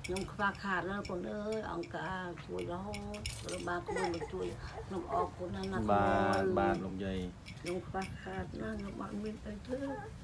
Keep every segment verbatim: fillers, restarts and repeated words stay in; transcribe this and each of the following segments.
nhung khá khát nó còn ơi ông cả chuối đó rồi ba con mình chuối nó ọp của nó nó ba ba lục dây nhung khá khát nó nó bạn mình ấy thứ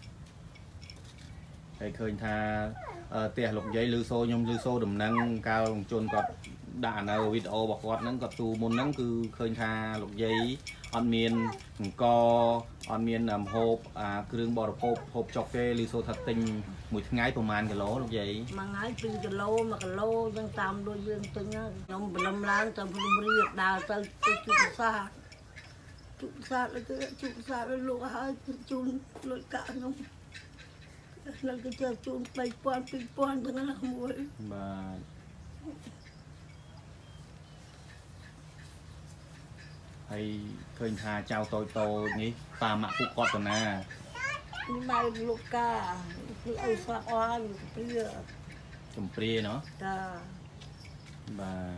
thầy khơi tha tiền lục dây lưu xô nhung lưu xô đầm năng cao chôn cọt đạn ở video bọc quạt nắng cọt tu môn nắng cứ khơi tha lục dây on miền co on miền làm hộp à cứ đừng bỏ được hộp hộp chọc kê lưu xô thật tình mùi ngay của màn cái lỗ lục dây mà ngay từ cái lô mà cái lô đang tam đôi dương tính á nhung năm lan tam phun riết đào tới tới chụp xa chụp xa là cái chụp xa là lúa hai chun lúa cả nhung là cái chơi chun bay quan bay quan cho nó là muối và hay khơi tha chào tôi tôi nhỉ ta mạ phụ cọt rồi nè này lúa cả cái áo sạc oan cái kia chùm pria nó ta và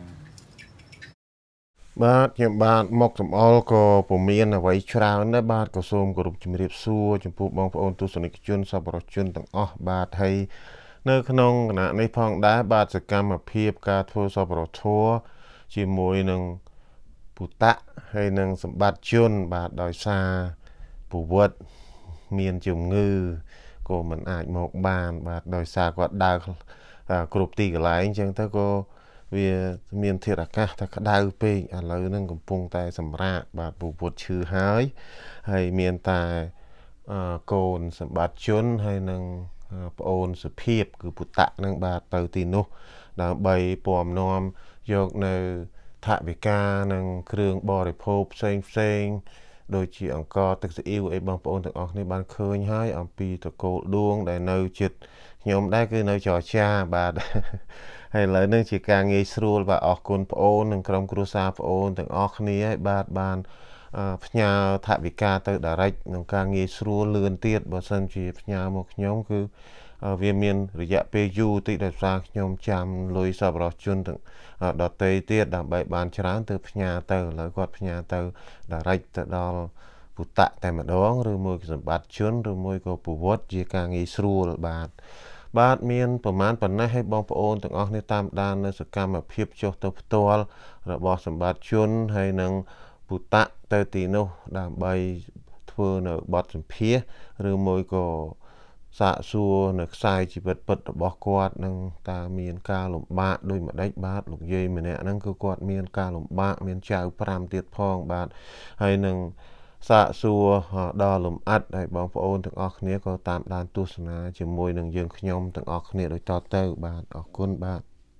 បាទខ្ញុំបាទមកសំអល់ក៏ពុំមានអ្វីច្រើនដែរបាទក៏សូមគោរពជំរាបសួរចំពោះបងប្អូនទស្សនិកជនសប្បុរសជនទាំងអស់បាទហើយនៅក្នុងគណៈនេះផងដែរបាទសកម្មភាពការធ្វើសប្បុរសធម៌ជាមួយនឹងពុតៈហើយនឹងសម្បត្តិជនបាទដោយសារពវត្តមានជំងឺក៏មិនអាចមកបានបាទដោយសារគាត់ដើរគ្រប់ទីកន្លែងអញ្ចឹងទៅក៏វាមានធាតុអាកាសថាក្តៅពេកឥឡូវហ្នឹងកំពុងតែសម្រាកបាទពពុទ្ធឈឺហើយហើយមានតែកូនសម្បត្តិជនហើយនឹងប្អូនសុភាពគឺពុតៈហ្នឹងបាទទៅទីនោះដើម្បីពំនាំយកនៅថវិកានិងគ្រឿងបរិភោគផ្សេងផ្សេងដូចជាអង្ករទឹកស៊ីអ៊ីវអីបងប្អូនទាំងអស់គ្នាបានឃើញហើយអំពីតកូលដួងដែលនៅជិតខ្ញុំដែរគឺនៅចរចាបាទហើយឥឡូវនេះជាការងាយស្រួលបាទអរគុណប្អូននិងក្រុមគ្រួសារប្អូនទាំងអស់គ្នាហើយបាទបានផ្ញើថវិកាទៅ direct នឹងការងាយស្រួលលឿនទៀតបើសិនជាផ្ញើមកខ្ញុំគឺវាមានរយៈពេលយូរតិចដោយសារខ្ញុំចាំលុយសប្បុរសជនទាំងដតេទៀតដើម្បីបានច្រើនទៅផ្ញើទៅឥឡូវគាត់ផ្ញើទៅ direct ទៅដល់ពុតៈតែម្ដងឬមួយសម្បត្តិជនឬមួយក៏ពវត្តជាការងាយស្រួលបាទបាទមានប្រមាណប៉ុណ្ណេះឲ្យបងប្អូនទាំងអស់គ្នាតាមដាននៅសកម្មភាពចុះទៅផ្ទាល់របស់សម្បត្តិជនហើយនឹងពុតៈទៅទីនោះដើម្បីធ្វើនៅបទសម្ភាសឬមួយក៏សាកសួរនៅខ្សែជីវិតពិតរបស់គាត់នឹងតើមានការលំបាកដូចម្ដេចបាទលោកយាយម្នាក់ហ្នឹងគឺគាត់មានការលំបាកមានចៅប្រាំទៀតផងបាទហើយនឹងសាកសួរដល់លំអិតហើយបងប្អូនទាំងអស់គ្នាក៏តាមដានទស្សនាជាមួយនឹងយើងខ្ញុំទាំងអស់គ្នាដូចតទៅបាទអរគុណបាទ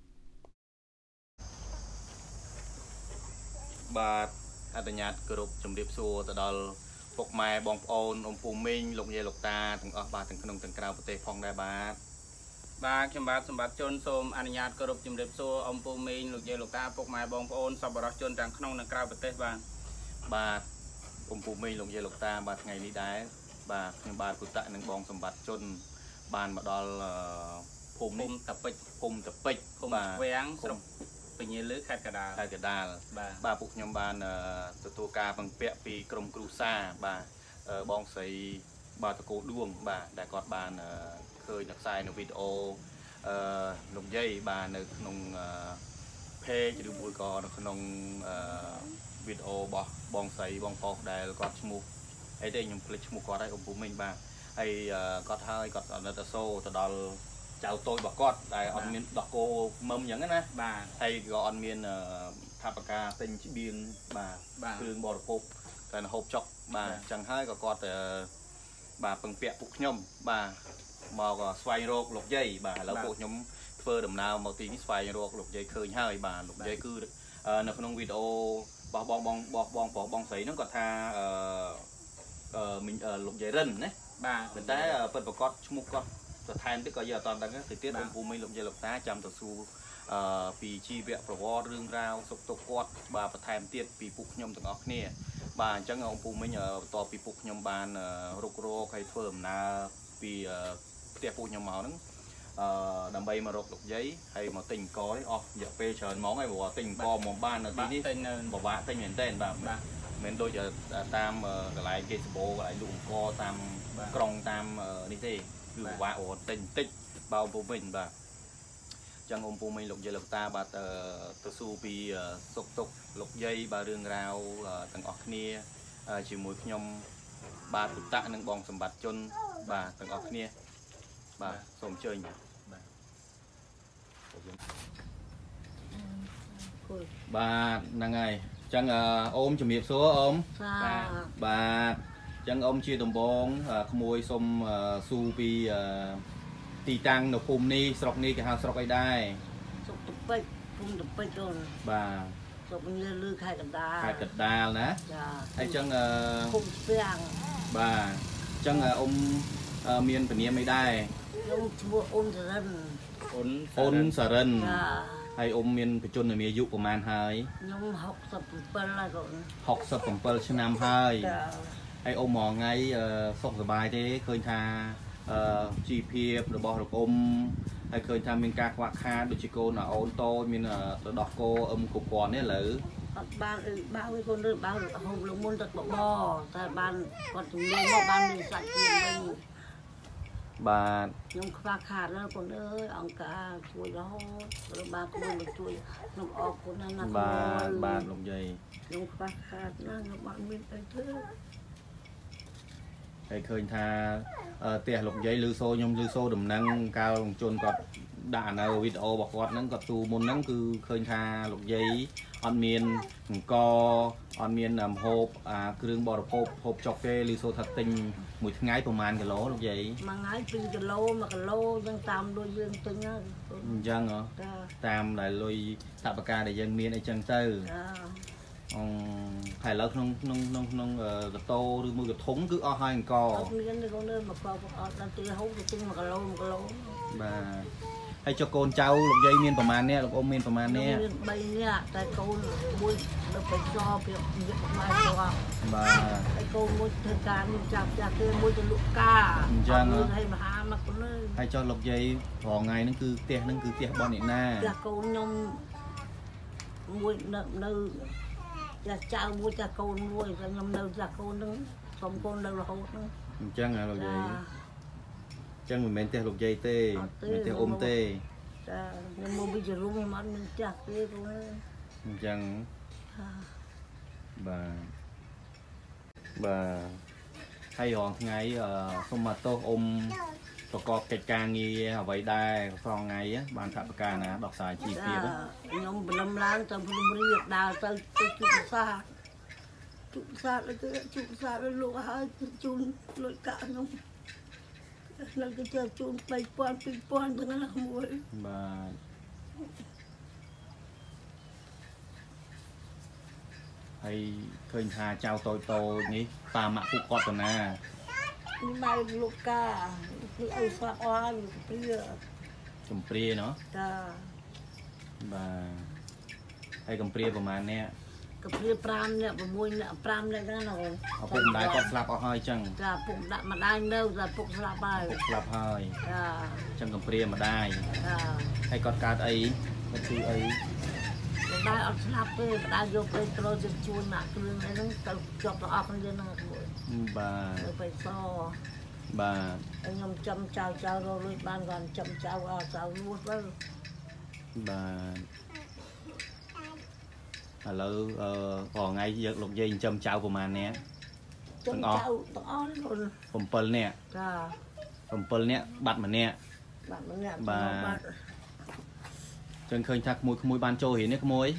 បាទអនុញ្ញាតគោរពជំរាបសួរទៅដល់ពុកម៉ែបងប្អូនអ៊ំពូមីងលោកយាយលោកតាទាំងអស់បាទទាំងក្នុងទាំងក្រៅប្រទេសផងដែរបាទបាទខ្ញុំបាទសម្បត្តិជនសូមអនុញ្ញាតគោរពជំរាបសួរអ៊ំពូមីងលោកយាយលោកតាពុកម៉ែបងប្អូនសប្បុរសជនទាំងក្នុងនិងក្រៅប្រទេសបាទបាទអ៊ំពូមីងលោកយាយលោកតាបាទថ្ងៃនេះដែរបាទខ្ញុំបាទពុតៈនិងបងសម្បត្តិជនបានមកដល់ភូមិតាពេជ្រភូមិតាពេជ្រភូមិស្វាងស្រុកពញាលឺខេត្តកណ្ដាលខេត្តកណ្ដាលបាទបាទពួកខ្ញុំបានទទួលការបង្ពាក់ពីក្រុមគ្រូសាបាទបងស្រីបាទតកូដួងបាទដែលគាត់បានឃើញនៅខ្សែនៅវីដេអូអឺលោកយាយបាទនៅក្នុងpage ឬមួយក៏នៅក្នុងវីដេអូរបស់បងស្រីបងប្រុសដែលគាត់ឈ្មោះអីទេខ្ញុំភ្លេចឈ្មោះគាត់ហើយអ៊ំពូមីងបាទហើយគាត់ហើយគាត់នៅទៅសូទៅដល់ចៅតូចរបស់គាត់ដែលអត់មានដោះគោមុំអញ្ចឹងណាបាទហើយក៏អត់មានថាបកាទិញច្បៀនបាទគ្រឿងបរិភោគតែហូបចុកបាទអញ្ចឹងហើយក៏គាត់បាទពឹងពាក់ពួកខ្ញុំបាទមកស្វែងរកលោកយាយបាទឥឡូវពួកខ្ញុំធ្វើដំណើរមកទីនេះស្វែងរកលោកយាយឃើញហើយបាទលោកយាយគឺនៅក្នុងវីដេអូរបស់បងបងបងបងប្រុសបងស្រីហ្នឹងគាត់ថាអឺលោកយាយរិនណាបាទប៉ុន្តែពិតប្រកបឈ្មោះគាត់ទៅថែមទៀតក៏យើងអត់តាន់ដឹងទៅទៀតអ៊ំពូមីងលោកយាយលោកតាចាំទៅសួរអឺពីជីវប្រវត្តិរឿងរ៉ាវសុខទុក្ខគាត់បាទបន្ថែមទៀតពីពួកខ្ញុំទាំងអស់គ្នាបាទអញ្ចឹងអ៊ំពូមីងបន្ទាប់ពីពួកខ្ញុំបានរុករកហើយធ្វើដំណើរពីផ្ទះពួកខ្ញុំមកហ្នឹងអឺដើម្បីមករកលោកយាយហើយមកទិញអង្គនេះអស់រយៈពេលច្រើនហ្មងហើយព្រោះទិញអង្គមកបាននៅទីនេះទិញនៅពិបាកទិញមែនទែនបាទបាទមិនដូចតាមកន្លែងគេសបោកន្លែងលក់អង្គតាមក្រុងតាមនេះទេគឺពិបាកអូទិញតិចបើអ៊ំពូមីងបាទអ chẳng ông bố mình lục dây lục ta bà tờ su vì sốc tục lục dây bà rương rào tầng ọc nia chỉ mùi nhom bà tụt tạ nâng bong sầm bạt chôn bà tầng ọc nia bà xôm chơi nhỉ bà năng ngày chẳng ôm chùm hiệp số ôm bà chẳng ông chia đồng bóng mùi xôm su vì tì tăng nộp phùm ni sọc ni cái hàng sọc ấy đai sọc tập bách phùm tập bách rồi bà sọc như lư khai cật đà khai cật đà nè hay chăng phùm xiang bà chăng ông miền phần niệm ấy đai ông mua ôn sờ rân ôn sờ rân hay ông miền phải chôn ở miền dụ của man hơi nhung học sập bờ là rồi học sập phẩm bờ trên nam hơi hay ông mò ngay sọc sờ bài thế khơi tha chi phí rồi bỏ được ôm hay khơi tham mình các hoạt kha được chỉ cô là ôn tôi mình là đọc cô âm cục quán ấy lử ban bao cái con đứa bao được hôm lúc muốn đặt bỏ bò tại ban còn chúng mình mà ban mình sạch tiền mình bà nhưng pha khát nó còn ơi ông cả chuối đó rồi ba con được chuối nó ọc của nó là bà bà lục dây nhưng pha khát nó nó bạn mình tới thứ hay khơi tha tiền lục dây lưu xô nhung lưu xô đầm năng cao chôn cọt đã nào video bọc quạt nắng cọt tu môn nắng cứ khơi tha lục dây on miền co on miền làm hộp à kêu bò hộp hộp chọc kê lưu xô thật tình mùi ngay của màn cái lỗ lục dây mà ngay từ cái lô mà cái lô dân tam đôi dương tính á dân hả tam lại lôi tạp ca để dân miền ấy chân tư phải lâu nông nông nông nông cái tô đưa mua cái thúng cứ o hai co bà hay cho con cháu lục dây miênประมาณ nè lục ôm miênประมาณ nè bây nha tại con mui được phải cho việc việc mai cho bà cái con mui thời gian mình chặt chặt cái mui cho lục ca dân hay mà hà mà con ơi hay cho lục dây họ ngày nó cứ tia nó cứ tia bọn này na là con nhom mui nợ nợ là chào mua cha con mua cho nhom nợ cha con nó xong con nợ là hốt nó chân là lục dây chân mình men tia lục dây tê men tia ôm tê nhưng mà bây giờ luôn mà mình chặt tê con chân bà bà hay họ ngày không mà tô ôm có có cái ca nghi vậy đây còn ngày á bạn thợ ca nè đọc xài chi phí đó nhóm năm láng trong vùng riêng đào tới chụp xa chụp xa là cái chụp xa là lúa hai chun lúa cả nhóm là cái chơi chun bay quan bay quan cho nó là muối bà hay khơi thà chào tôi tôi nhỉ ta mạ phụ cọt rồi nè mai lúa cả cái áo sạc hoa lúa pria cầm pria nó bà hay cầm priaประมาณ nè กับเรียปรามเนี่ยประมวยเนี่ยปรามเลยนะเราปุ่มได้ก็สลับเอาให้จังจ้าปุ่มได้มาได้เนื้อจ้าปุ่มสลับไปสลับให้จ้าจังcầm priaมาได้จ้าให้กอดการไอ้ก็คือไอ้ได้เอาสลับไปได้โยกไปตลอดจะชวนหนักเรื่องอะไรนั่งตลจบต่อออกกันเยอะนะ bà ไปซ้อ bà ไอ้ยมจำเจ้าเจ้าเราเลยบ้านก่อนจำเจ้าเอาเจ้ารู้แล้ว bà à lỡ còn ngay giờ lục dây châm chào của màn nè จำเจ้าต้องอ้อนคนผมเปิลเนี่ยจ้าผมเปิลเนี่ยบัตรมันเนี่ยบัตรมันเนี่ย bà จนเคยทักมวยขโมยบานโจเห็นเนี่ยขโมย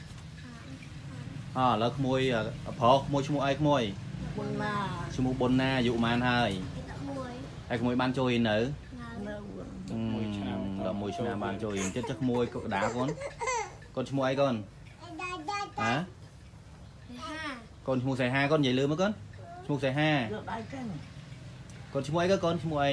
อ่าแล้วขโมยพอขโมยชั่วโมงไอ้ขโมยบนมาชั่วโมงบนหน้าอยู่มานให้ไอ้ขโมยบานโจเห็นเหรอเนื้ออืมเรามวยชนะบานโจเห็นจะจะขโมยด่าcon conชั่วโมงไอ้ con hả conชั่วโมงใส่ห้า con vậy lừa mà conชั่วโมงใส่ห้า conชั่วโมงไอ้ก็ conชั่วโมงไอ้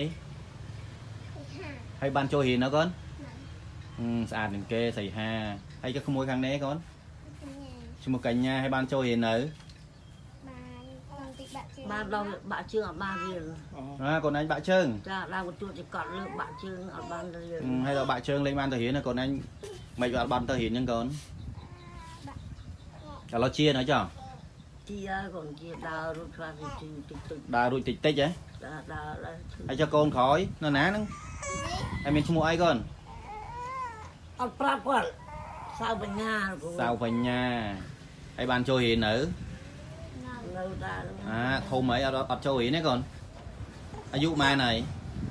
hay ban cho hiền hả con ừ, sạch đừng kê xài ha hay cho không mua khăn né conชั่วโมงcành nha hay ban cho hiền nữa ba đâu bạn chưa ở ba riêng à, còn anh bạn trơn ra đang một chuột thì còn lượng bạn chưa ở ban riêng ừ, hay là bạn trơn lên ban tờ hiền là còn anh mày bạn ban tờ hiền nhưng còn cả lo chia nữa cho chia còn chia đào rồi ra thì tích tích đào rồi tích tích ấy đào hay cho con khỏi nó ná nó em mìnhชั่วโมงไอ้con អត់ប្រាប់គាត់សៅបញ្ញាសៅបញ្ញាហើយបានចូលរៀននៅនៅដែរអាធំអីអត់អត់ចូលរៀនទេកូនអាយុប៉ុន្មានហើយ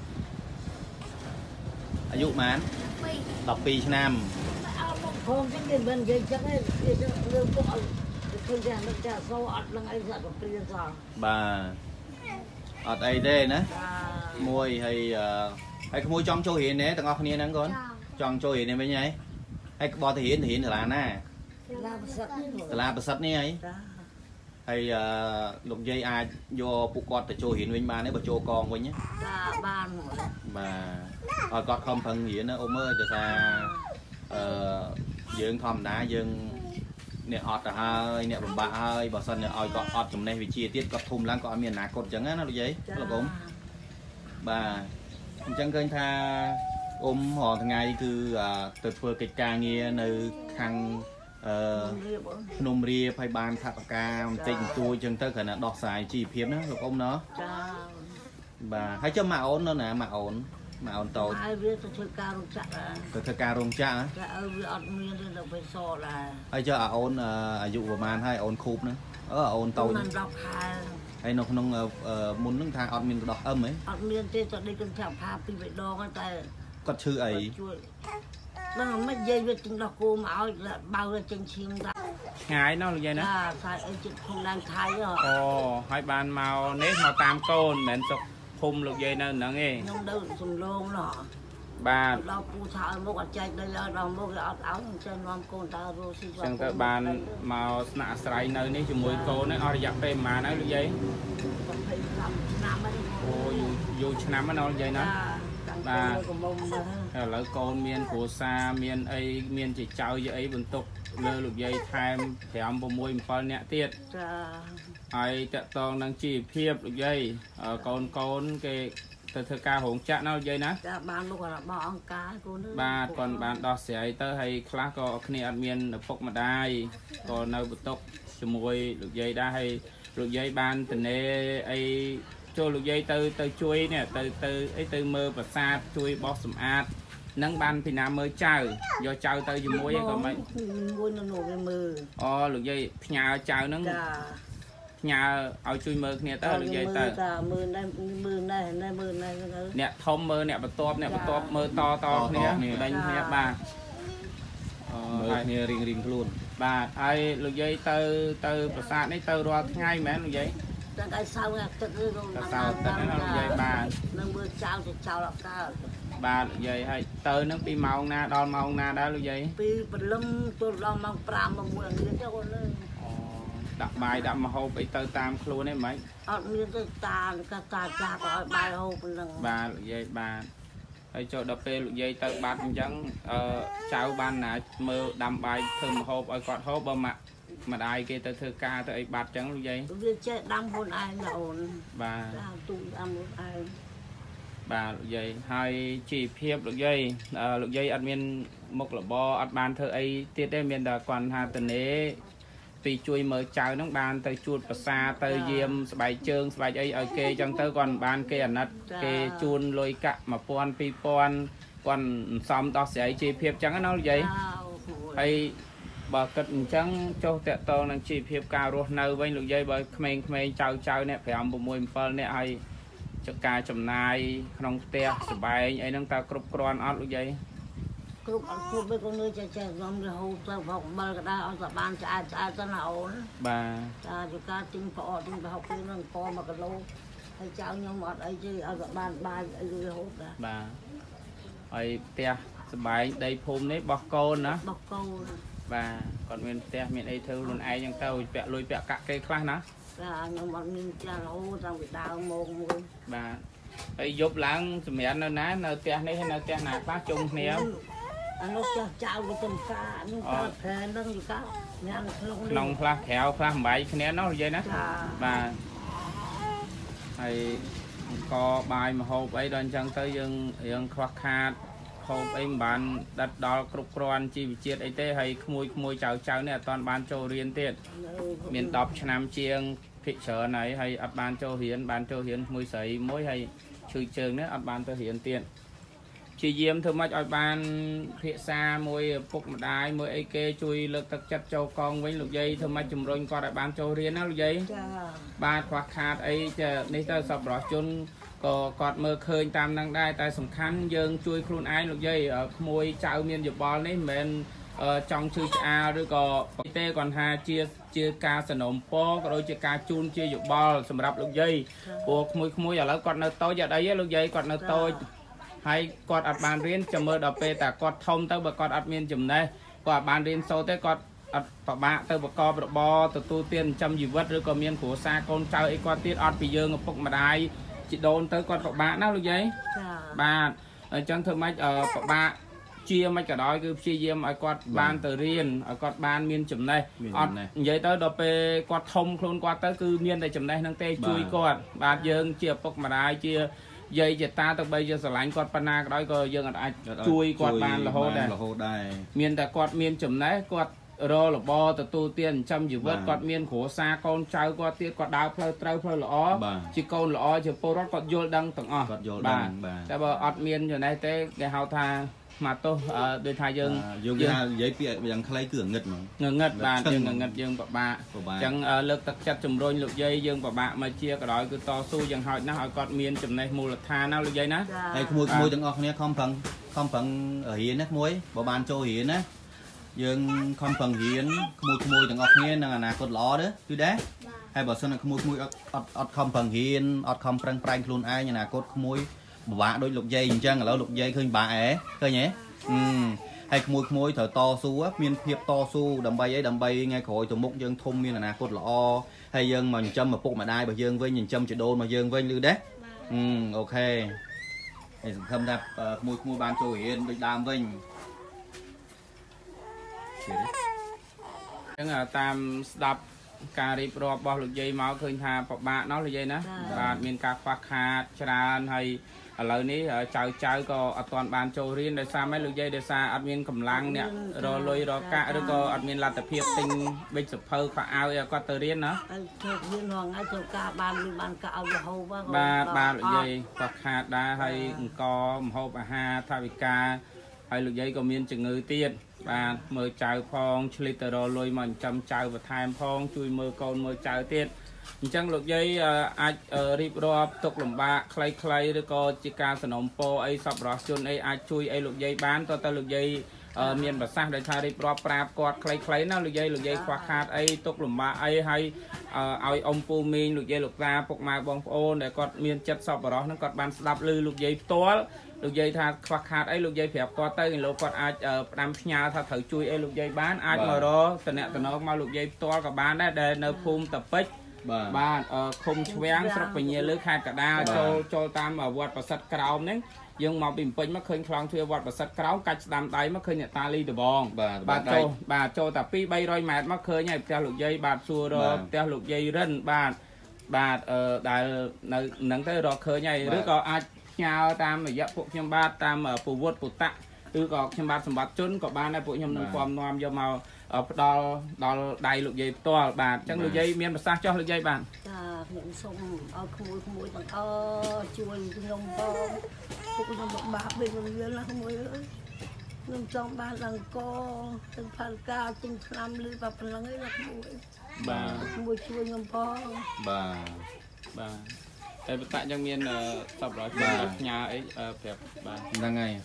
អាយុប៉ុន្មាន ដប់ពីរ ឆ្នាំអត់មកខំចឹងគេមិននិយាយចឹងទេគេលើពុកឲ្យឃើញតែនឹកតែសោអត់នឹងអីស្រាប់ព្រៀនសោះបាទអត់អីទេណា មួយហើយហើយក្មួយចង់ចូលរៀនទេទាំងអស់គ្នាហ្នឹងកូនចង់ចូលរៀននេះវិញហើយហើយក្បត់ទៅរៀនទៅរៀនសាលាណាឡាប្រសិទ្ធនេះសាលាប្រសិទ្ធនេះហើយចាហើយលោកយាយអាចយកពួកគាត់ទៅចូលរៀនវិញបានទេបើចូលកងវិញចាបានបាទឲ្យគាត់ខំប្រឹងរៀនណាអ៊ំអើយដោយសារអឺយើងធម្មតាយើងអ្នកអត់ទៅហើយអ្នកបំបាក់ហើយបើសិនឲ្យគាត់អត់ចំណេះវិជ្ជាទៀតគាត់ធំឡើងគាត់អត់មានអនាគតអញ្ចឹងណាលោកយាយលោកអ៊ំបាទអញ្ចឹងឃើញថាអ៊ំរាល់ថ្ងៃគឺទៅធ្វើកិច្ចការងារនៅខាងអឺភ្នំរាបហើយបានថាបការបន្តិចបន្តួចអញ្ចឹងទៅគ្រាន់តែដោះស្រាយជីវភាពណាលោកអ៊ំណោះចាបាទហើយចាំម៉ាអូននៅណាម៉ាអូនម៉ាអូនតូចហើយវាទៅធ្វើការរោងចក្រទៅធ្វើការរោងចក្រតែឲ្យវាអត់មានទេទៅទៅសដែរហើយចុះអាអូនអាយុប្រហែលហើយអូនខូបហ្នឹងអឺអូនតូចមិនដល់ខែហើយនៅក្នុងមុនហ្នឹងថាអត់មានដោះអឹមហ៎អត់មានទេទៅដេកគាត់ថាផាពីបេដងតែគាត់ឈឺអីជួយដល់មិននិយាយវាទិញដោះគោមកឲ្យបើចេញឈៀងតាឆ្ងាយណោះលោកយាយណាចាខ្លាចអីចិត្តក្នុងដែនថៃហ៎អូហើយបានមកនេះមកតាមកូនមិនមែនសុកភូមិលោកយាយនៅហ្នឹងទេខ្ញុំទៅសំឡងណោះបាទដល់ពូថាឲ្យមកអត់ចែកដល់ដល់មកគេអត់ឲ្យចេះនាំកូនតើរស់ស៊ីចឹងទៅបានមកស្នាក់អាស្រ័យនៅនេះជាមួយកូនហ្នឹងអស់រយៈពេលប្រហែលហើយលោកយាយឆ្នាំហ្នឹងអូយូរយូរឆ្នាំហ្នឹងណាលោកយាយណាបាទកំមុំទៅឥឡូវកូនមានគ្រួសារមានអីមានជាចៅយអីបន្ទុកលើលោកយាយថែមប្រាំ 6 7នាក់ទៀតចាហើយតកតងនឹងជីវភាពលោកយាយកូនកូនគេទៅធ្វើការរោងចក្រណាលោកយាយណាចាបានលោករបស់អង្គការកូនបាទគាត់បានដោះស្រាយទៅហើយខ្លះក៏គ្នាអត់មានឪពុកម្ដាយក៏នៅបន្ទុកជាមួយលោកយាយដែរហើយលោកយាយបានតនេអីចូលលោកយាយទៅទៅជួយនេះទៅទៅអីទៅមើលប្រាសាទជួយបោសសម្អាតនឹងបានពីណាមើលចៅយកចៅទៅជាមួយក៏មិនមួយនៅនោះវាមើលអូលោកយាយផ្ញើចៅហ្នឹងចាផ្ញើឲ្យជួយមើលគ្នាទៅលោកយាយទៅចាមើលណែមើលណែណែមើលណែទៅអ្នកធំមើលអ្នកបន្ទាប់អ្នកបន្ទាប់មើលតតគ្នាដេញគ្នាបាទអឺមើលហើយគ្នារៀងរៀងខ្លួនបាទហើយលោកយាយទៅទៅប្រាសាទនេះទៅរាល់ថ្ងៃមែនលោកយាយតែកាយសៅទឹកឬក៏សៅទឹកហ្នឹងលោកយាយបាទនឹងមើលចៅទៅចៅអត់កើតបាទលោកយាយហើយទៅនឹងពីម៉ោងណាដល់ម៉ោងណាដែរលោកយាយពីព្រលឹមចូលដល់ម៉ោង5មកមួយអង្គាទៅគាត់លើអូដាក់បាយដាក់ម្ហូបអីទៅតាមខ្លួនទេមិនអត់មានទៅតាកាតាចាក៏ឲ្យបាយហូបប៉ុណ្ណឹងបាទលោកយាយបាទហើយចូលដល់ពេលលោកយាយទៅបាត់អញ្ចឹងអឺចៅបានណាមើលដាំបាយធ្វើម្ហូបឲ្យគាត់ហូបបើម៉ាក់ម្ដាយគេទៅធ្វើការទៅអីបាត់អញ្ចឹងលោកយាយវាចេះដាំខ្លួនឯងណាអូនបាទចាទូដាំខ្លួនឯងបាទលោកយាយហើយជីវភាពលោកយាយលោកយាយអត់មានមុខរបរអត់បានធ្វើអីទៀតទេមានតែគាត់ថាតនេពីជួយមើលចៅហ្នឹងបានទៅជួតប្រសាទៅយាមស្បែកជើងស្បែកអីឲ្យគេអញ្ចឹងទៅគាត់បានគេអាណិតគេជូនលុយកាក់1000 2000គាត់សំដោះស្រាយជីវភាពអញ្ចឹងណាលោកយាយហើយបើគិតអញ្ចឹងចុះតកតងនឹងជីវភាពការរស់នៅវិញលោកយាយបើក្មេងៗចៅចៅអ្នក5 6 7នាក់ហើយចការចំណាយក្នុងផ្ទះសបែងអីហ្នឹងតើគ្រប់គ្រាន់អត់លោកយាយគ្រប់អត់គ្រប់វាក៏នៅចេះចេះខ្ញុំរហូតទៅផកបើក៏ដែរអត់បានឆ្អែតឆ្អែតទៅណាអូនបាទចាជួការទិញប្រអប់ទិញប្រហុកពេលហ្នឹងពណ៌1គីឡូហើយចៅខ្ញុំអត់អីទេឲ្យក៏បានបាយអីរហូតដែរបាទហើយផ្ទះសបែងដីភូមិនេះបោះកូនណាបោះកូនបាទគាត់មានផ្ទះមានអីធ្វើខ្លួនឯងហ្នឹងទៅពាក់លុយពាក់កាក់គេខ្លះណាចាខ្ញុំអត់មានចារហូតតាំងពីដើមមកមួយបាទហើយយប់ឡើងសម្រាប់នៅណានៅផ្ទះនេះហើយនៅផ្ទះណាខ្លះជុំគ្នាអានោះចាស់ចៅវាទៅការនោះកើតផែនហ្នឹងជួការញ៉ាំក្នុងក្នុងខ្លះក្រៅខ្លះបំបីគ្នាណោះនិយាយណាចាបាទហើយអង្គបាយមហូបអីដល់អញ្ចឹងទៅយើងរៀងខ្វះខាតហូបអីមិនបានដិតដល់គ្រប់គ្រាន់ជីវជាតិអីទេហើយក្មួយក្មួយចៅចៅនេះអត់ទាន់បានចូលរៀនទៀតមាន10ឆ្នាំជាងភិកច្រើនហើយហើយអត់បានចូលរៀនបានចូលរៀនមួយស្រីមួយហើយឈឺជើងនេះអត់បានទៅរៀនទៀត chỉ diêm thôi mà cho ban hiện xa môi phục một đài môi ấy kê chui lực thực chất châu con với lục dây thôi mà chùm rồi còn đại ban châu riêng á lục dây ba khoa khát ấy nên ta sập rõ chôn có cọt mơ khơi tam năng đai tại sầm khăn dương chui khuôn ai lục dây ở môi chào miền dược bò đấy mình trong chữ a rồi có tê còn hà chia chia ca sản phẩm po rồi chia ca chun chia dược bò sầm rập lục dây buộc môi môi ở lớp còn nơi tôi giờ đây lục dây còn nơi tôi hay quạt ạt bàn riêng chấm mơ đập peแต่quạt thông tới bậc quạt ạt miên chấm này quạt bàn riêng sâu tới quạt ạt bậc bạ tới bậc co bậc bò từ tu tiên chấm gì vật rồi còn miên của xa con trai ấy quạt tiết ạt bị dương ở bậc mà đai chị đồn tới quạt bậc bạ nào luôn giấy bà chân thưa mấy ở bậc bạ chia mấy cái đó cứ chia diêm ở quạt bàn từ riêng ở quạt bàn miên chấm này ạt giấy tới đập pe quạt thông luôn quạt tới cứ miên đây chấm này năng tê chui quạt bà dương chia bậc mà đai chia dây giờ ta từ bây giờ sờ lạnh quạt pana cái đó coi dương ở chui quạt bàn là hô đây miền tại quạt miền chấm đấy quạt rồi là bo từ tu tiên chăm dự vớt quạt miền khổ xa con trai quạt tiết quạt đào phơi trâu phơi lõ chỉ con lõ chỉ po rót quạt vô đăng tầng o bà tại bờ ọt miền giờ này tới cái hào tha mà tôi đôi thay dương dương giấy bịa bằng khay cửa ngật mà ngật ngật bà dương ngật ngật dương bà chẳng lực tập chặt chùm rôn lục dây dương bà bà mà chia cái đó cứ to su chẳng hỏi nó hỏi quạt miền chùm này mù là tha nào lục dây ná đây mùi mùi từng ngọc này không phần không phần ở hiến á muối bà bàn châu hiến á dương không phần hiến mùi mùi từng ngọc này là là cột ló đó cứ đấy hay bảo sao là mùi mùi ọt không phần hiến ọt không prang prang luôn ai như là cột mùi bà đôi lục dây chăng là lục dây khơi bà ấy khơi nhé hay mùi mùi thở to su á miên thiệp to su đầm bay ấy đầm bay ngay khỏi tụi mục dương thum miên là nà cột lọ hay dương mà châm mà phục mà đai bà dương với nhìn châm chỉ đôn mà dương với lư đấy ok thì thâm đạp mùi mùi ban châu hiền được đam vinh chẳng là tam đập cà rịp rò bò lục dây máu khơi thà bọc bạ nó là dây ná và miền cà khoác hạt tràn hay ở lời ní chào chào có ở toàn bàn châu riêng để xa mấy lục dây để xa admin cầm lăng nè rồi lôi rồi cả rồi có admin là tập hiệp tinh bây giờ phơi khả áo có tờ riêng nữa ba ba lục dây khoác hạt đá hay có hộp ha thay vì ca hay lục dây có miền chừng ngư tiên và mơ chào phong liter rồi lôi mình chăm chào và tham phong chui mơ con mơ chào tiên chẳng lục dây ai rịp rô tục lồng bạc khay khay rồi có chỉ ca sản phẩm po ấy sập rõ chôn ấy ai chui ấy lục dây bán to ta lục dây miền bắc sang để thay rịp rô prap quạt khay khay nó lục dây lục dây khoác hạt ấy tục lồng bạc ấy hay ai ông pu min lục dây lục ra phục mai bong ôn để có miền chất sập rõ nó có bán đạp lư lục dây to lục dây tha khoác hạt ấy lục dây phèp có tay lục quạt ai đam nhà tha thử chui ấy lục dây bán ai mà đó tận nè tận nó mà lục dây to cả bán đấy để nơi phum tập bích bà không chén sắp phải nhớ lưới khai cả đa cho cho tam ở vọt và sắt cào đấy nhưng mà bình pin mắc khơi khlang thuê vọt và sắt cào cách đam tay mắc khơi nhẹ ta ly được bong bà cho bà cho tập pi bay roi mệt mắc khơi nhảy theo lục dây bà xua rồi theo lục dây rân bà bà ở đại nắng tới rồi khơi nhảy đứa có ai nhau tam ở dọc phụ nhâm ba tam ở phụ vọt phụ tạ từ có nhâm ba sầm bát chốn có ba này phụ nhâm nông form nom do màu ở đó đó đầy lục dây to bà chẳng lục dây miền xa cho lục dây bạn những sông ở khối khối bằng ơ chuối nông bò cũng nông bạc bên bên là khối nông trong ba lần co từng phần ca từng năm lưỡi và phần lần ấy là khối bà khối chuối nông bò bà bà tại tại trong miền sập đó nhà ấy đẹp bà đang ngày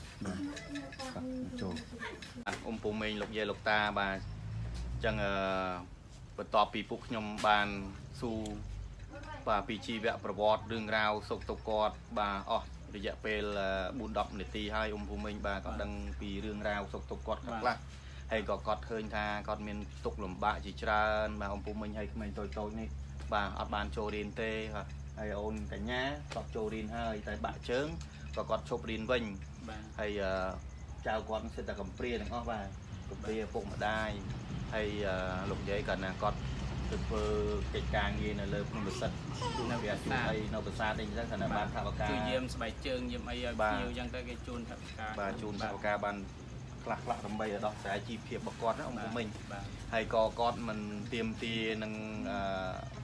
ông phụ mình lục dây lục ta bà chẳng bật tọp bị phục nhom bàn su và bị chi vẹn bọt đường rào sộc tộc cọt bà ọ để dẹp về là bùn đọng để tì hai ông phụ mình bà còn đang bị đường rào sộc tộc cọt khác là hay có cọt hơi tha còn miền tục lầm bạ chỉ ra mà ông phụ mình hay mình tôi tôi này bà ở bàn trồ đền tê hay ôn cả nhá cọt trồ đền hơi tại bạ chớn và cọt chụp đền vinh hay chào con sẽ ta cầm pria đừng có bà cầm pria phục mà đai hay lục giấy cần là con từ cái càng gì là lớp nó sạch nó bị hay nó bị xa thì rất là ban thảo ca diêm bài chương diêm ai nhiều dân tới cái chun thảo ca bà chun thảo ca ban lạc lạc tầm bay ở đó sẽ chi phiền bọc con đó ông của mình hay có con mình tiêm tia nâng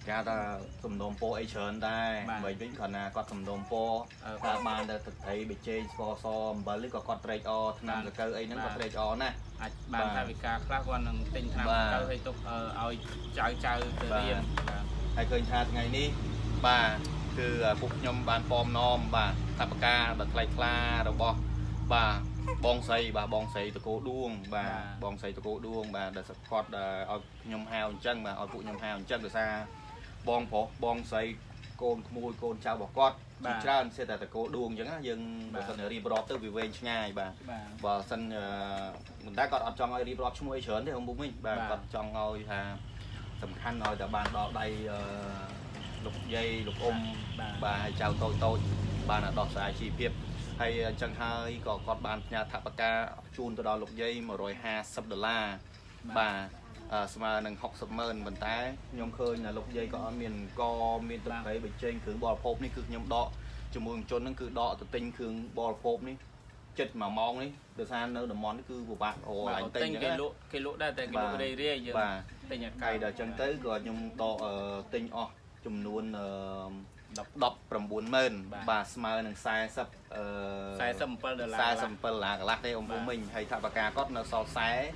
គេថាសំណុំពោអីច្រើនដែរមិនវិញគ្រាន់ណាគាត់សំណុំពោថាបានទៅទឹកត្រីបិជែងស្ករសអំបិលនេះក៏គាត់ត្រេកអរឆ្នាំកៅអីហ្នឹងគាត់ត្រេកអរណាអាចបានថាវិការខ្លះគាត់នឹងទិញឆ្នាំកៅឲ្យទុកឲ្យចៅចៅទៅរៀនហើយឃើញថាថ្ងៃនេះបាទគឺពួកខ្ញុំបានពំនាំបាទថាបកាដ៏ថ្លៃថ្លារបស់បាទបងស្រីបាទបងស្រីតកោដួងបាទបងស្រីតកោដួងបាទដែលគាត់ឲ្យខ្ញុំហៅអញ្ចឹងបាទឲ្យពួកខ្ញុំហៅអញ្ចឹងដោយសារបងប្រុសបងស្រីកូនក្មួយកូនចៅរបស់គាត់ជាច្រើនសេតែតកោដួងអញ្ចឹងណាយើងបើសិនរៀបរាប់ទៅវាវែងឆ្ងាយបាទបើសិនមិនតែគាត់អត់ចង់ឲ្យរៀបរាប់ឈ្មោះអីច្រើនទេអ៊ំពុំវិញបាទគាត់ចង់ឲ្យថាសំខាន់ឲ្យតែបានដល់ដៃលោកយាយលោកអ៊ំបាទហើយចៅតូចតូចបានដោះស្រាយជីវភាពហើយអញ្ចឹងហើយក៏គាត់បានផ្ញើថវិកាជូនទៅដល់លោកយាយmột trăm hai mươiដុល្លារបាទស្មើនឹង60ម៉ឺនប៉ុន្តែខ្ញុំឃើញថាលោកយាយក៏អត់មានក៏មានទឹកត្រីបញ្ចេញគ្រឿងបរិភោគនេះគឺខ្ញុំដកជាមួយជនហ្នឹងគឺដកទៅទិញគ្រឿងបរិភោគនេះចិត្តមួយម៉ោងនេះដោយសារនៅតំបន់នេះគឺពិបាកអូឡាញទិញគេលក់គេលក់ដែរតែគេលក់រាយរាយយើងទិញអាកៃដល់អញ្ចឹងទៅក៏ខ្ញុំដកទិញអស់ចំនួនដប់ប្រាំបួនម៉ឺនបាទស្មើនឹង40អឺ 47ដុល្លារ 47ដុល្លារកន្លះទេអ៊ំពូមីងហើយថាបកាគាត់នៅសល់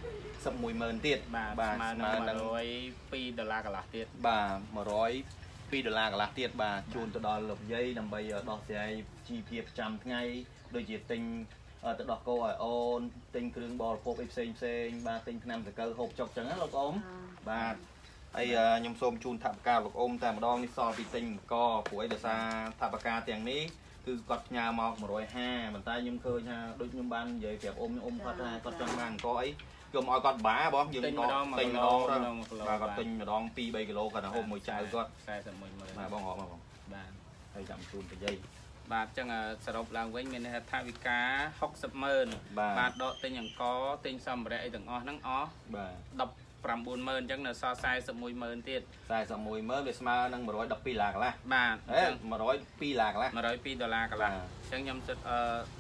41ម៉ឺនទៀតបាទស្មើនឹងmột trăm haiដុល្លារកន្លះទៀតបាទmột trăm haiដុល្លារកន្លះទៀតបាទជូនទៅដល់លោកយាយដើម្បីដោះស្រាយជីវភាពប្រចាំថ្ងៃដូចជាទិញទៅដោះគោឲ្យអូនទិញគ្រឿងបរិភោគអីផ្សេងផ្សេងបាទទិញថ្នាំសង្កូវហូបចុកចឹងណាលោកអ៊ំបាទហើយខ្ញុំសូមជូនថវិកាលោកអ៊ំតែម្ដងនេះសល់ពីទិញអង្គព្រោះអីដោយសារថវិកាទាំងនេះគឺគាត់ផ្ញើមកmột trăm hai mươiប៉ុន្តែខ្ញុំឃើញថាដូចខ្ញុំបាននិយាយប្រាប់អ៊ំអ៊ំគាត់ថាគាត់ចង់បានអង្គអីយកមកឲ្យគាត់បាបងយើងក៏ទិញម្ដងបាទគាត់ទិញម្ដងពីរបីគីឡូគាត់ទៅហូបមួយចៅគាត់ 41ម៉ឺនបាទបងហៅមកបងបាទហើយចាំជូនទៅយាយបាទអញ្ចឹងសរុបឡើងវិញមានថាវិការ60ម៉ឺនបាទដកទិញអង្គទិញសម្ភារៈអីទាំងអស់ហ្នឹងអស់បាទ 19ម៉ឺនអញ្ចឹងនៅសល់41ម៉ឺនទៀត 41ម៉ឺនវាស្មើនឹងmột trăm mười haiដុល្លារកន្លះបាទហេmột trăm haiដុល្លារកន្លះ một trăm haiដុល្លារកន្លះអញ្ចឹងខ្ញុំសិតអឺ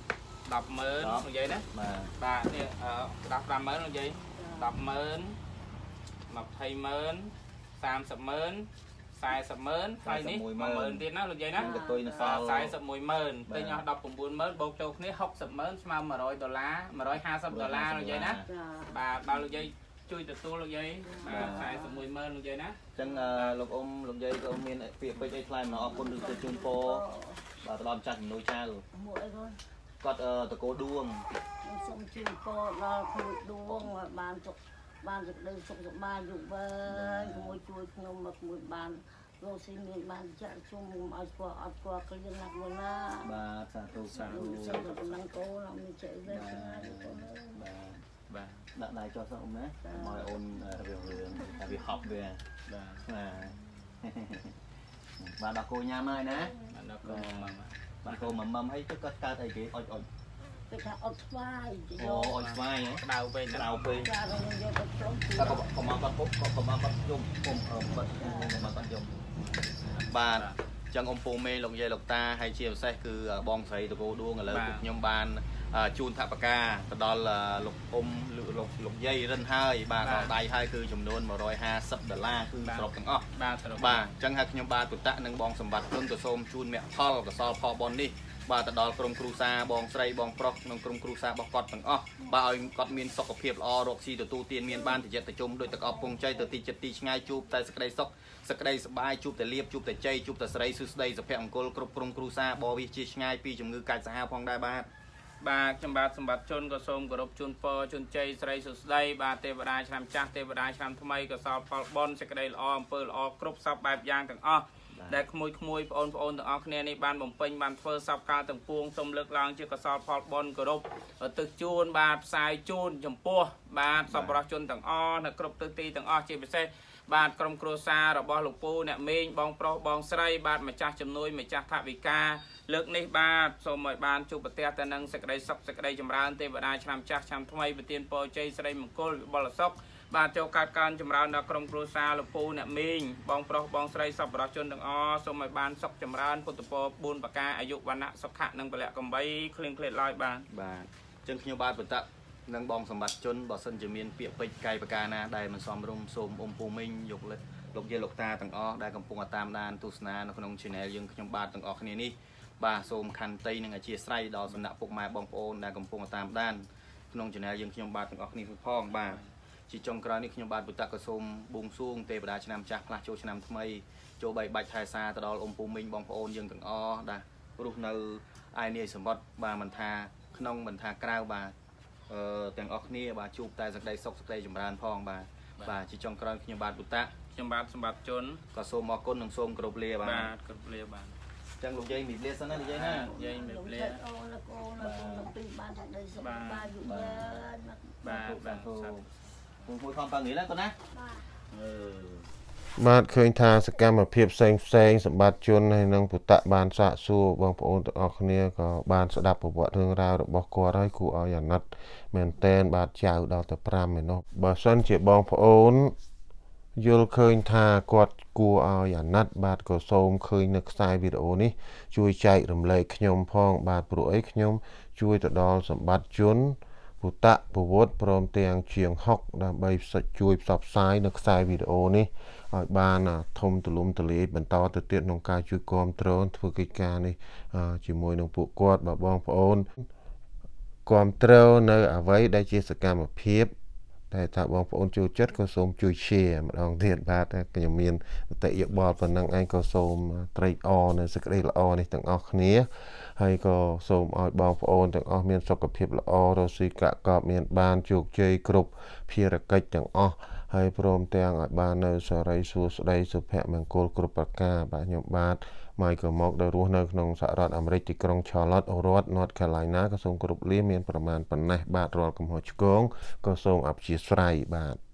10ម៉ឺននិយាយណាបាទបាទនេះអឺ15ម៉ឺននិយាយ10ម៉ឺន20ម៉ឺន30ម៉ឺន40ម៉ឺនហើយនេះមួយម៉ឺនទៀតណាលោកយាយណាកតុយនៅសល់ 41ម៉ឺនទិញអស់19ម៉ឺនបូកចូលគ្នា60ម៉ឺនស្មើmột trămដុល្លារmột trăm hai mươiដុល្លារលោកយាយណាបាទបើលោកយាយជួយទទួលលោកយាយបាទ41ម៉ឺនលោកយាយណាអញ្ចឹងលោកអ៊ំលោកយាយក៏មានពាក្យពេចន៍អីថ្លែងមកអរគុណឬទៅជូនពរបាទទៅដល់ចាស់ជំនួយចៅមួយអីគាត់តកោដួងសូមជូនពរដល់គ្រូដួងបានសុខបានសេចក្តីសុខសប្បាយយូរវែងជាមួយជួយខ្ញុំមកមួយបានលោកស៊ីមានបានចាក់ជុំមកឲ្យស្គាល់អត់ស្គាល់គ្លៀនណាស់មួយណាបាទសាធុសាធុសូមកំឡុងកូនអត់មានចេះទេបាទបាទដាក់ដៃចុះសអ៊ំណាមកអូនរឿងរឿងតែវាហប់វាបាទបាទដល់គោញ៉ាំហើយណាបាទដល់គោម៉ាំបាទគោម៉ាំម៉ាំអីទៅគាត់កើតអីគេអុចអុចគេថាអត់ស្វាយអូអុចស្វាយហ៎ក្តៅពេកក្តៅពេកចាខ្ញុំយកទៅព្រមតែក៏ក៏មកគាត់ពុកក៏ក៏មកគាត់យំពុំបាត់មកគាត់យំបាទចឹងអ៊ំពូមេលោកយាយលោកតាហើយជាពិសេសគឺបងស្រីតកោដួងឥឡូវពួកខ្ញុំបានជូនថវិកាទៅដល់លោកអ៊ំលោកលោកយាយរិនហើយបាទដល់ដៃហើយគឺចំនួនmột trăm hai mươiដុល្លារគឺសរុបទាំងអស់បាទបាទអញ្ចឹងហើយខ្ញុំបាទពុតៈនិងបងសម្បត្តិគុណក៏សូមជូនមគ្គផលកសលផលបុណ្យនេះបាទទៅដល់ក្រុមគ្រួសារបងស្រីបងប្រុសក្នុងក្រុមគ្រួសាររបស់គាត់ទាំងអស់បាទឲ្យគាត់មានសុខភាពល្អរកស៊ីទទួលទានមានបានតិចតិចជុំដោយទឹកអប់ពងជ័យទៅទីចិត្តទីឆ្ងាយជួបតែសេចក្តីសុខសេចក្តីសប្បាយជួបតែលៀបជួបតែជ័យជួបតែសេរីសុស្ដីសុភមង្គលគ្រប់ក្រុមគ្រួសារបរិវិជាឆ្ងាយពីជំងឺកាចសាហាវផងដែរបាទបាទខ្ញុំបាទសម្បត្តិជនក៏សូមគោរពជូនពរជូនជ័យស្រីសុស្ដីបាទទេវតាឆ្នាំចាស់ទេវតាឆ្នាំថ្មីក៏សោតផលបុណ្យសេចក្តីល្អអំពើល្អគ្រប់សពបែបយ៉ាងទាំងអស់ដែលក្មួយក្មួយបងប្អូនទាំងអស់គ្នានេះបានបំពេញបានធ្វើសពកាលទាំងពួងសូមលើកឡើងជាកសលផលបុណ្យគោរពទឹកជូនបាទផ្សាយជូនចំពោះបាទសប្បុរសជនទាំងអស់នៅគ្រប់ទិសទីទាំងអស់ជាពិសេសបាទក្រុមគ្រួសាររបស់លោកពូអ្នកមេងបងប្រុសបងស្រីបាទម្ចាស់ជំនួយម្ចាស់ថវិកាលើកនេះបាទសូមឲ្យបានជួបប្រទះទៅនឹងសេចក្តីសុខសេចក្តីចម្រើនទេវតាឆ្នាំចាស់ឆ្នាំថ្មីប្រទានពរជ័យស្រីមង្គលវិបុលសុខបាទចូលកើតកើនចម្រើនដល់ក្រុមគ្រួសារលោកពូអ្នកមីងបងប្រុសបងស្រីសប្បុរសជនទាំងអស់សូមឲ្យបានសុខចម្រើនពុទ្ធពរបួនប្រការអាយុវណ្ណៈសុខៈនិងពលៈកំបីគ្លៀងគ្លេតឡើយបាទបាទអញ្ចឹងខ្ញុំបាទបន្តនិងបងសម្បត្តិជនបើសិនជាមានពាក្យពេចន៍កាយប្រការណាដែលមិនសមរម្យសូមអ៊ំពូមីងយកលោកយាយលោកតាទាំងអស់ដែលកំពុងតាមដានទស្សនានៅក្នុង channel យើងខ្ញុំបាទទាំងអស់គ្នានេះបាទសូមខន្តីនិងអធិស្ឋានដល់សំណាក់ពុកម៉ែបងប្អូនដែលកំពុងតាមដានក្នុង channel យើងខ្ញុំបាទទាំងអស់គ្នាផងបាទជាចុងក្រោយនេះខ្ញុំបាទពុទ្ធក៏សូមបួងសួងទេវតាឆ្នាំចាស់ផ្លាស់ចូលឆ្នាំថ្មីចូលបីបាច់ថែសារទៅដល់អ៊ំពូមីងបងប្អូនយើងទាំងអស់ដែលរស់នៅឯនាយសមុទ្របាទមិនថាក្នុងមិនថាក្រៅបាទអឺទាំងអស់គ្នាបាទជួបតែសេចក្តីសុខសេចក្តីចម្រើនផងបាទបាទជាចុងក្រោយខ្ញុំបាទពុទ្ធខ្ញុំបាទសម្បត្តិជនក៏សូមអរគុណនិងសូមគោរពលាបាទបាទគោរពលាបាទចឹងលោកយាយមីលាសិនណាលោកយាយណាយាយមីលាអូនលោកអូនលោកពីបានតែដីសុខបាទយុវបាទបាទពុំមួយខំប៉ាងនេះណាកូនណាបាទអឺបាទឃើញថាសកម្មភាពផ្សេងផ្សេងសម្បត្តិជនហើយនឹងពុទ្ធបានសាកសួរបងប្អូនទាំងអស់គ្នាក៏បានស្ដាប់ប្រវត្តិរឿងរ៉ាវរបស់គាត់ហើយគួរឲ្យអាណិតមែនតែនបាទចៅដល់ទៅប្រាំឯនោះបើសិនជាបងប្អូនយល់ឃើញថាគាត់គួរឲ្យអាណិតបាទក៏សូមឃើញនៅខ្សែវីដេអូនេះជួយចែករំលែកខ្ញុំផងបាទព្រោះអីខ្ញុំជួយទៅដល់សម្បត្តិជនពុទ្ធពវត្តព្រមទាំងជាងហុកដើម្បីផ្សិតជួយផ្សព្វផ្សាយនៅខ្សែវីដេអូនេះឲ្យបានធំទូលំទូលាយបន្តទៅទៀតក្នុងការជួយគាំទ្រធ្វើកិច្ចការនេះជាមួយនឹងពួកគាត់បាទបងប្អូនគាំទ្រនៅអ្វីដែលជាសកម្មភាពតែថាបងប្អូនចូលចិត្តក៏សូមជួយ share ម្ដងទៀតបាទខ្ញុំមានមតិយោបល់ប៉ុណ្ណឹងឯងក៏សូមត្រេកអរនៅសេចក្តីល្អនេះទាំងអស់គ្នាហើយក៏សូមឲ្យបងប្អូនទាំងអស់មានសុខភាពល្អរស់ស៊ីកាក់កបមានបានជោគជ័យគ្រប់ភារកិច្ចទាំងអស់ហើយព្រមទាំងឲ្យបាននៅសេរីសួស្តីសុភមង្គលគ្រប់ប្រការបាទខ្ញុំបាទមកក៏មកដែលរស់នៅក្នុងសហរដ្ឋអាមេរិកទីក្រុង Charlotte រដ្ឋ North Carolina ក៏សូមគោរពលាមានប្រមាណប៉ុណ្ណេះបាទរាល់កំហុសឆ្គងក៏សូមអព្យាស្រ័យបាទ